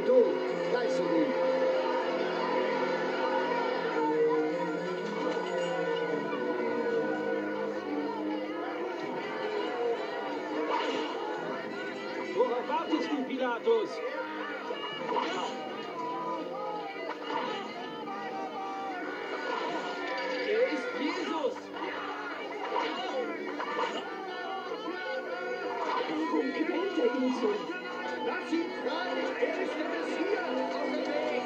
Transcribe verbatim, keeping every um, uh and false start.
Und du, geißel ihn. Worauf wartest du, Pilatus? Er ist Jesus! Warum quält er ihn so? Lass ihn frei! Er ist der Messias! Aus dem Weg!